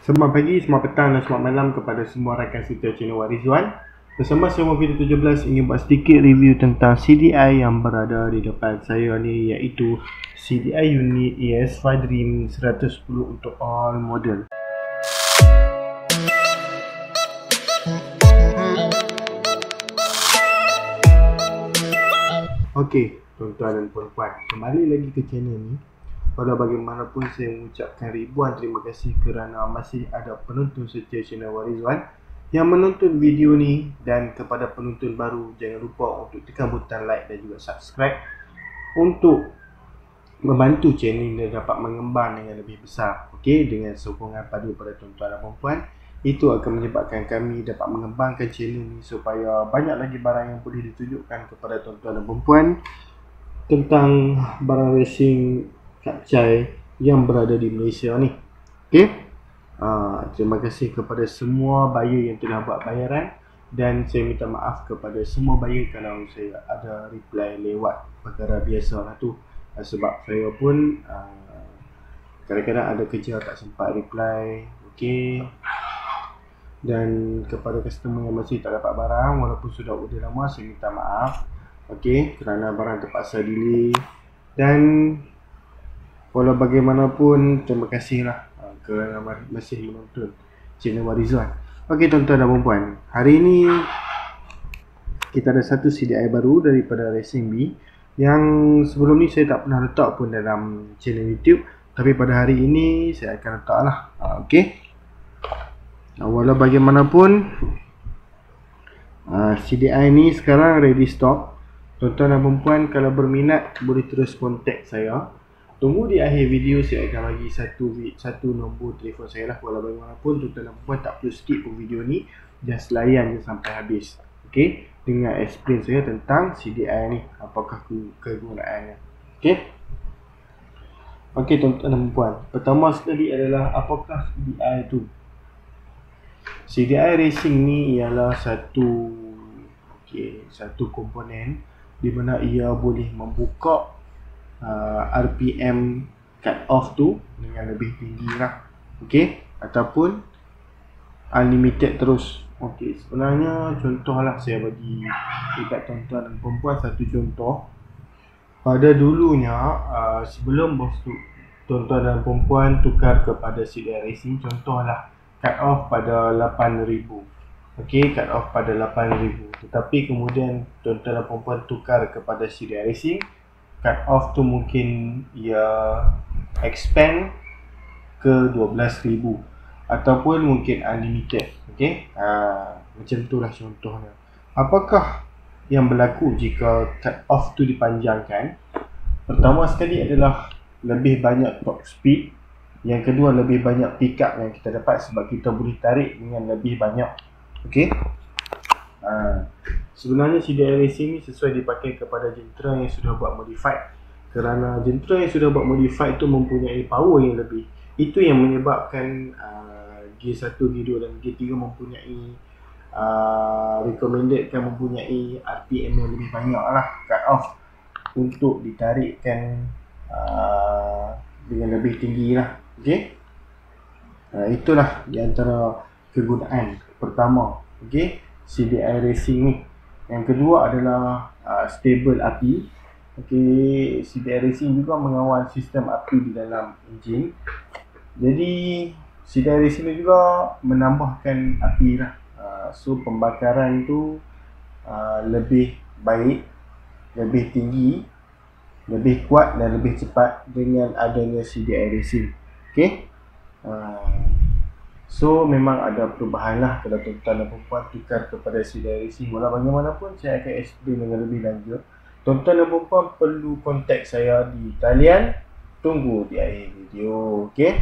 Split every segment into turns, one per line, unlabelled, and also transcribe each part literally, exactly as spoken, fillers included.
Selamat pagi, selamat petang dan selamat malam kepada semua rakan setia channel Warizwan. Bersama saya Video tujuh belas ingin buat sedikit review tentang C D I yang berada di depan saya ni, iaitu C D I unit A S five Dream seratus sepuluh untuk all model. Okey, tuan-tuan dan puan-puan, kembali lagi ke channel ni. Walau bagaimanapun saya mengucapkan ribuan terima kasih kerana masih ada penonton setia channel Warizwan yang menonton video ni, dan kepada penonton baru jangan lupa untuk tekan butang like dan juga subscribe untuk membantu channel ini dapat mengembang dengan lebih besar. Okey, dengan sokongan padu pada tuan-tuan dan puan-puan, itu akan menyebabkan kami dapat mengembangkan channel ni supaya banyak lagi barang yang boleh ditunjukkan kepada tuan-tuan dan puan-puan tentang barang racing capcai yang berada di Malaysia ni. Okey, uh, terima kasih kepada semua buyer yang telah buat bayaran, dan saya minta maaf kepada semua buyer kalau saya ada reply lewat, perkara biasa lah tu. uh, sebab saya pun uh, kadang-kadang ada kerja tak sempat reply. Okey, dan kepada customer yang masih tak dapat barang walaupun sudah order lama, saya minta maaf. Okey, kerana barang terpaksa delay. Dan walau bagaimanapun, terima kasihlah uh, kerana masih menonton channel Warizwan. Okey tuan-tuan dan puan-puan, hari ini kita ada satu C D I baru daripada Racing Bee yang sebelum ni saya tak pernah letak pun dalam channel YouTube, tapi pada hari ini saya akan letak lah. uh, Okey, uh, walau bagaimanapun uh, C D I ni sekarang ready stock. Tuan-tuan dan puan-puan kalau berminat boleh terus kontak saya. Tunggu di akhir video, saya akan bagi satu satu nombor telefon saya lah. Walau bagaimanapun tuan-tuan dan puan tak perlu skip pun video ni, just layan je sampai habis. Okey, dengan explain saya tentang C D I ni, apakah kegunaannya. Okey. Okey tuan-tuan dan puan, pertama sekali adalah apakah C D I tu. C D I racing ni ialah satu okey, satu komponen di mana ia boleh membuka Uh, R P M cut off tu dengan lebih tinggi lah. Okey, ataupun unlimited terus. Okey, sebenarnya contoh lah saya bagi dekat tuan-tuan dan perempuan satu contoh. Pada dulunya uh, sebelum bos tu tuan-tuan dan perempuan tukar kepada C D I Racing, contohlah cut off pada lapan ribu. Okey, cut off pada lapan ribu. Tetapi kemudian tuan-tuan dan perempuan tukar kepada C D I Racing, cut off tu mungkin ia expand ke dua belas ribu ataupun mungkin unlimited. Okey, ha, macam itulah contohnya. Apakah yang berlaku jika cut off tu dipanjangkan? Pertama sekali adalah lebih banyak top speed. Yang kedua, lebih banyak pick up yang kita dapat sebab kita boleh tarik dengan lebih banyak. Okey, ha, sebenarnya C D I Racing ni sesuai dipakai kepada jentera yang sudah buat modified, kerana jentera yang sudah buat modified tu mempunyai power yang lebih. Itu yang menyebabkan uh, Gear satu, Gear dua dan Gear tiga mempunyai uh, recommended kan mempunyai R P M yang lebih banyak lah, cut off untuk ditarikkan uh, dengan lebih tinggi lah. Okay, uh, itulah di antara kegunaan pertama, okay, C D I Racing ni. Yang kedua adalah uh, stable api. Okey, C D I Racing juga mengawal sistem api di dalam enjin. Jadi C D I Racing ni juga menambahkan api lah. Uh, so pembakaran tu uh, lebih baik, lebih tinggi, lebih kuat dan lebih cepat dengan adanya C D I Racing. Okey. Uh, So memang ada perubahan lah kalau tuan-tuan dan perempuan tukar kepada C D I Racing. Walau bagaimanapun saya akan explain dengan lebih lanjut. Tuan-tuan dan perempuan perlu kontak saya di talian. Tunggu di akhir video. Okey.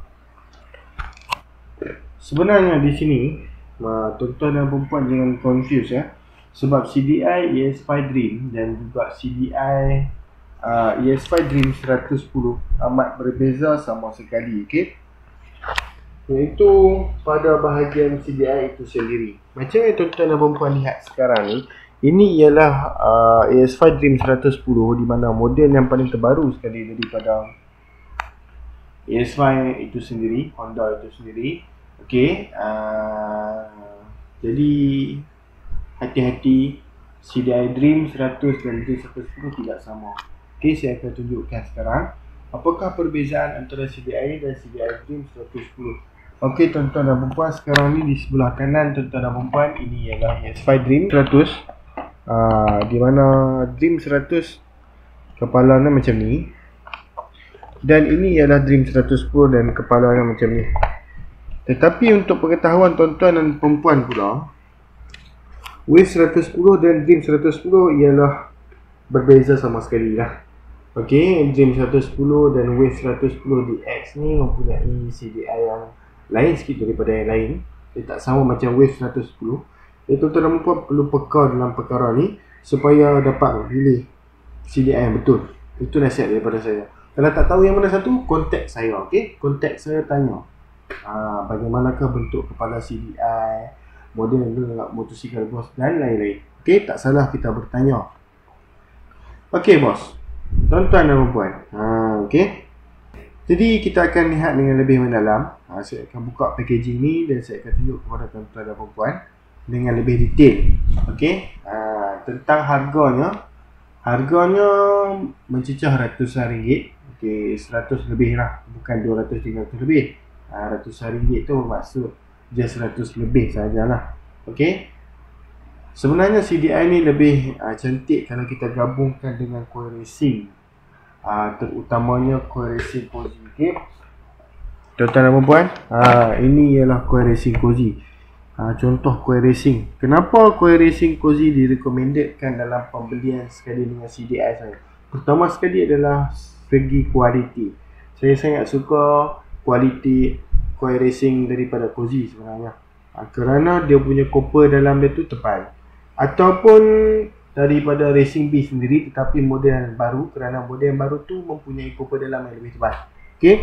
Sebenarnya di sini tuan-tuan dan perempuan jangan confuse ya. Sebab C D I A S five Dream dan juga C D I uh, A S five Dream seratus sepuluh amat berbeza sama sekali. Okey, iaitu pada bahagian C D I itu sendiri. Macam yang tuan-tuan dan perempuan lihat sekarang ni, ini ialah uh, A S five Dream seratus sepuluh, di mana model yang paling terbaru sekali daripada A S five itu sendiri, Honda itu sendiri. Okey, uh, jadi hati-hati, C D I Dream seratus dan Dream seratus sepuluh tidak sama. Okey, saya akan tunjukkan sekarang apakah perbezaan antara C D I dan C D I Dream seratus sepuluh. Okey tuan-tuan dan puan, sekarang ni di sebelah kanan tuan-tuan dan puan, ini ialah S five Dream seratus. uh, Di mana Dream seratus kepalanya macam ni, dan ini ialah Dream seratus sepuluh dan kepalanya macam ni. Tetapi untuk pengetahuan tuan-tuan dan perempuan pula, Wave seratus sepuluh dan Dream seratus sepuluh ialah berbeza sama sekali lah. Okey, Dream seratus sepuluh dan Wave seratus sepuluh D X ni mempunyai C D I yang lain sikit daripada yang lain. Dia tak sama macam Wave seratus sepuluh. Jadi tuan-tuan dan perempuan perlu peka dalam perkara ni supaya dapat pilih C D I yang betul. Itu nasihat daripada saya. Kalau tak tahu yang mana satu, kontak saya. Okey, kontak saya, tanya Ha, bagaimanakah bentuk kepala C D I, model motosikal bos dan lain-lain. Okey, tak salah kita bertanya. Okey bos, tuan-tuan dan puan. Ha, okey. Jadi kita akan lihat dengan lebih mendalam. Ha, saya akan buka packaging ni dan saya akan tunjuk kepada tuan-tuan dan puan dengan lebih detail. Okey, ha, tentang harganya. Harganya mencecah ratusan ringgit. Okey, seratus lebih lah, bukan dua ratus tiga ratus lebih. Ratusan ringgit tu bermaksud just seratus lebih sajalah. Okey. Sebenarnya C D I ni lebih uh, cantik kalau kita gabungkan dengan Koi Racing. Uh, terutamanya Koi Racing Cozy. Okey. Tuan-tuan dan puan, uh, ini ialah Koi Racing Cozy. Uh, contoh Koi Racing. Kenapa Koi Racing Cozy direkomendedkan dalam pembelian sekali dengan C D I saya? Pertama sekali adalah segi kualiti. Saya sangat suka kualiti Koi Racing daripada Cozy sebenarnya. Ha, kerana dia punya copper dalam dia tu tebal. Ataupun daripada Racing B sendiri, tetapi model yang baru, kerana model yang baru tu mempunyai copper dalam yang lebih tebal. Okey.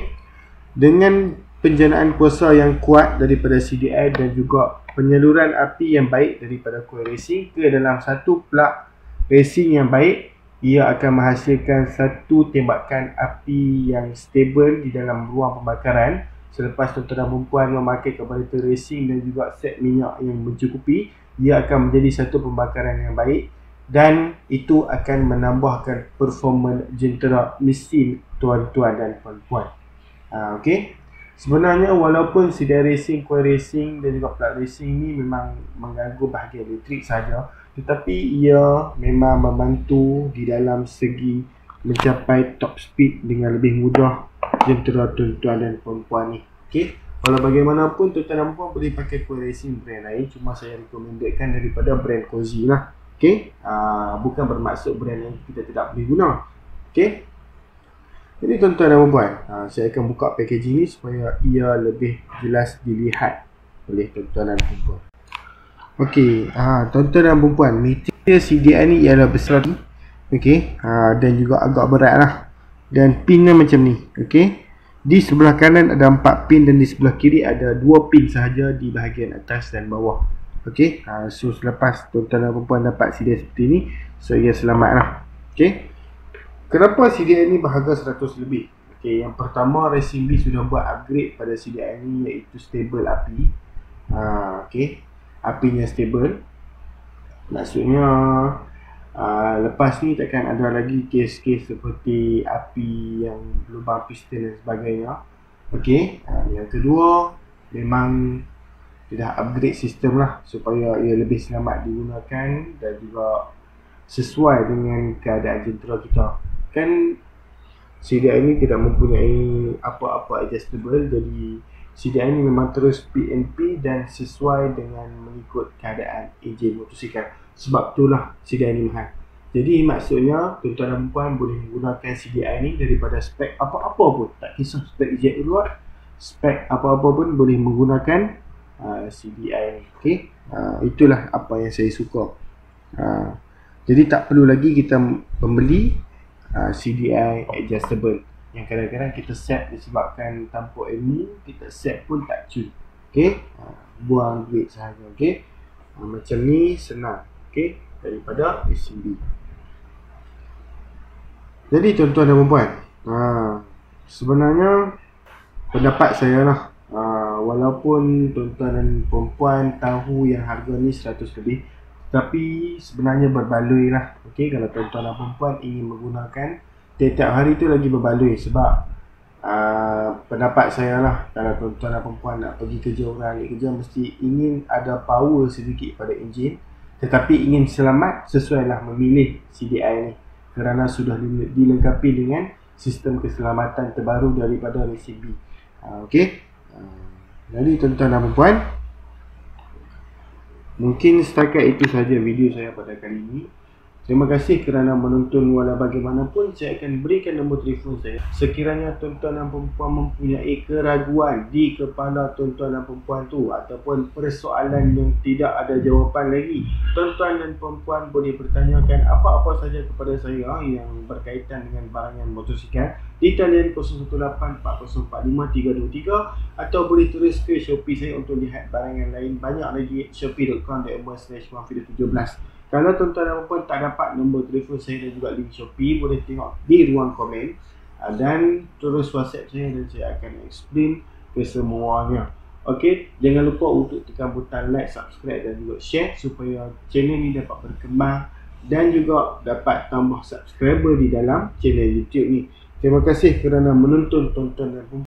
Dengan penjanaan kuasa yang kuat daripada C D I dan juga penyaluran api yang baik daripada Koi Racing ke dalam satu plug racing yang baik, ia akan menghasilkan satu tembakan api yang stable di dalam ruang pembakaran. Selepas tuan-tuan dan perempuan memakai carburetor racing dan juga set minyak yang mencukupi, ia akan menjadi satu pembakaran yang baik dan itu akan menambahkan performa jentera mesin tuan-tuan dan puan-puan. Ha, Okey. Sebenarnya walaupun C D I Racing, Koi Racing dan juga plug racing ni memang mengganggu bahagian elektrik saja, tetapi ia memang membantu di dalam segi mencapai top speed dengan lebih mudah jentera tuan-tuan dan perempuan ni. Okey, walau bagaimanapun tuan-tuan dan perempuan boleh pakai Koi Racing brand lain, cuma saya rekomendkan daripada brand Cozy lah. Okey, uh, bukan bermaksud brand yang kita tidak boleh guna. Okey, jadi tuan-tuan dan perempuan, uh, saya akan buka packaging ni supaya ia lebih jelas dilihat oleh tuan-tuan dan perempuan. Okey, ha, tuan-tuan dan perempuan, material C D I ni ialah besar ni. Okey, ha, dan juga agak berat lah. Dan pinnya macam ni. Okey, di sebelah kanan ada empat pin dan di sebelah kiri ada dua pin sahaja di bahagian atas dan bawah. Okey, ha, so selepas tuan-tuan dan perempuan dapat C D I seperti ni, so ia selamat lah. Okey, kenapa C D I ni berharga seratus lebih? Okey, yang pertama, Racing B sudah buat upgrade pada C D I ni, iaitu stable api. Ha, Okey, apinya stable. Maksudnya uh, lepas ni takkan ada lagi kes-kes seperti api yang lubang piston dan sebagainya. Okey, uh, yang kedua, memang dia dah upgrade sistem lah supaya ia lebih selamat digunakan dan juga sesuai dengan keadaan jentera kita. Kan C D I ni tidak mempunyai apa-apa adjustable, jadi C D I ni memang terus P N P dan sesuai dengan mengikut keadaan enjin motosikal. Sebab itulah C D I ni mahal. Jadi maksudnya tuan-tuan dan puan boleh menggunakan C D I ni daripada spek apa-apa pun. Tak kisah spek jet luar, spek apa-apa pun boleh menggunakan uh, C D I ni. Okay? Uh, itulah apa yang saya suka. Uh, jadi tak perlu lagi kita membeli uh, C D I adjustable yang kadang-kadang kita set disebabkan tanpa ilmu, kita set pun tak cun. Okey, uh, buang duit sahaja. Okey, uh, macam ni senang. Okey, daripada Racing B. Jadi tuan-tuan dan puan, uh, sebenarnya pendapat saya lah, uh, walaupun tuan-tuan dan perempuan tahu yang harga ni seratus lebih, tapi sebenarnya berbaloi lah. Okey, kalau tuan-tuan dan perempuan ingin menggunakan tiap-tiap hari tu lagi berbaloi, sebab Uh, pendapat saya lah, kalau tuan-tuan dan perempuan nak pergi kerja, orang ambil kerja, mesti ingin ada power sedikit pada enjin, tetapi ingin selamat, sesuailah memilih C D I ni, kerana sudah dilengkapi dengan sistem keselamatan terbaru daripada Racing B. uh, ok uh, jadi tuan-tuan dan perempuan, mungkin setakat itu saja video saya pada kali ini. Terima kasih kerana menonton. Walau bagaimanapun, saya akan berikan nombor telefon saya. Sekiranya tuan-tuan dan perempuan mempunyai keraguan di kepala tuan-tuan dan perempuan tu, ataupun persoalan yang tidak ada jawapan lagi, tuan-tuan dan perempuan boleh bertanyakan apa-apa saja kepada saya yang berkaitan dengan barangan motosikal di talian kosong satu lapan empat kosong empat lima tiga dua tiga, atau boleh tulis ke Shopee saya untuk lihat barangan lain. Banyak lagi shopee dot com dot m y slash mahfudin tujuh belas. Kalau tuan-tuan dan perempuan tak dapat nombor telefon saya dan juga link Shopee, boleh tengok di ruang komen dan terus WhatsApp saya dan saya akan explain kesemuanya. Okey, jangan lupa untuk tekan butang like, subscribe dan juga share supaya channel ni dapat berkembang dan juga dapat tambah subscriber di dalam channel YouTube ni. Terima kasih kerana menonton tuan-tuan dan perempuan.